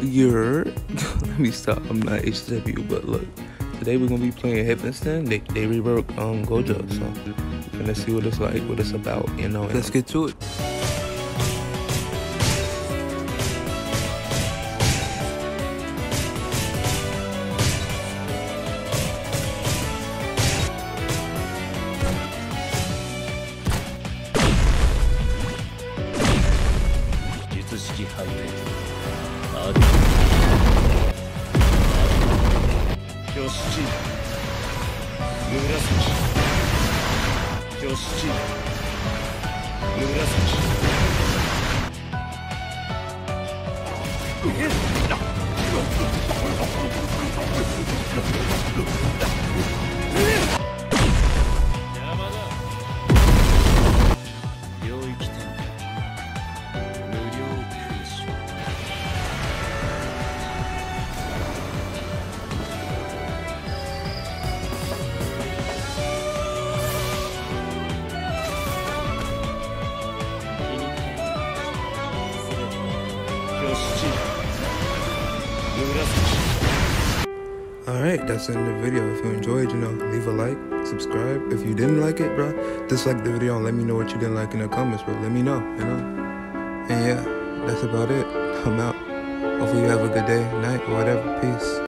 You're let me stop. I'm not HW, but look, today we're gonna be playing Hippenstein. They rework Gojo, so let's see what it's like, what it's about, you know. Let's get to it. Alright, that's the end of the video. If you enjoyed, you know, leave a like, subscribe. If you didn't like it, bro, dislike the video and let me know what you didn't like in the comments, bro. Let me know, you know. And yeah, that's about it. I'm out. Hopefully you have a good day, night, or whatever. Peace.